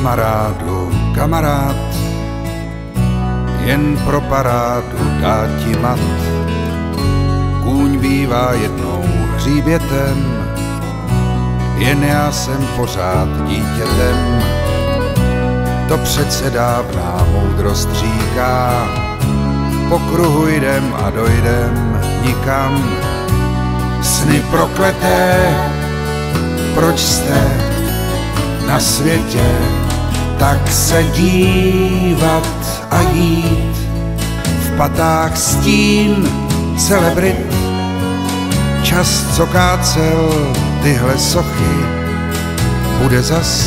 Kamarádu, kamarád, jen pro parádu dá ti mat. Kůň bývá jednou hříbětem, jen já jsem pořád dítětem. To přece dávná moudrost říká, po kruhu jdem a dojdem nikam. Sny prokleté, proč jste na světě, tak se dívat a jít. V patách stín celebrit, čas, co kácel tyhle sochy, bude zas.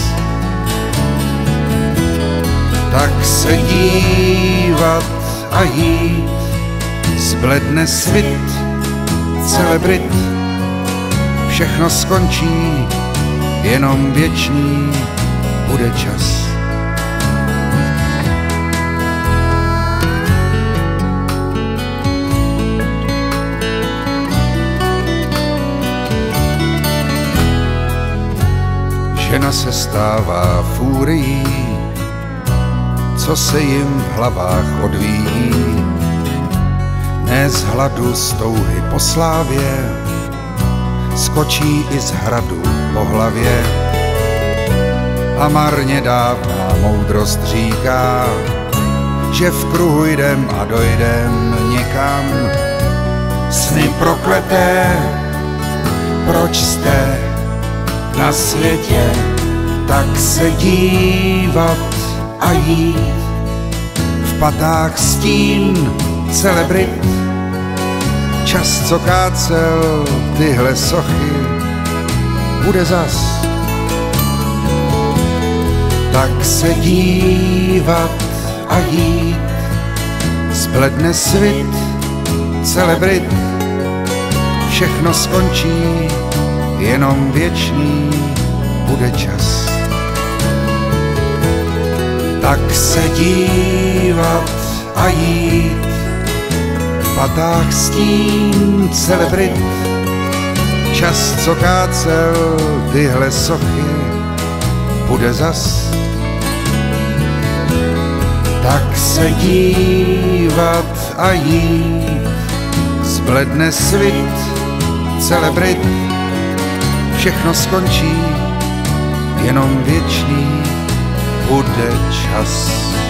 Tak se dívat a jít, zbledne svit celebrit, všechno skončí, jenom věčný bude čas. Žena se stává fúrií, co se jim v hlavách odvíjí. Ne z hladu, z touhy po slávě, skočí i z hradu po hlavě. A marně dávná moudrost říká, že v kruhu jdem a dojdem nikam. Sny prokleté, proč jste na světě, tak se dívat a jít. V patách stín celebrit, čas, co kácel tyhle sochy, bude zas. Tak se dívat a jít, zbledne svit celebrit, všechno skončí, jenom věčný bude čas. Tak se dívat a jít, v patách stín celebrit, čas, co kácel tyhle sochy, bude zas. Tak se dívat a jít, zbledne svit celebrit, všechno skončí, jenom věčný bude čas.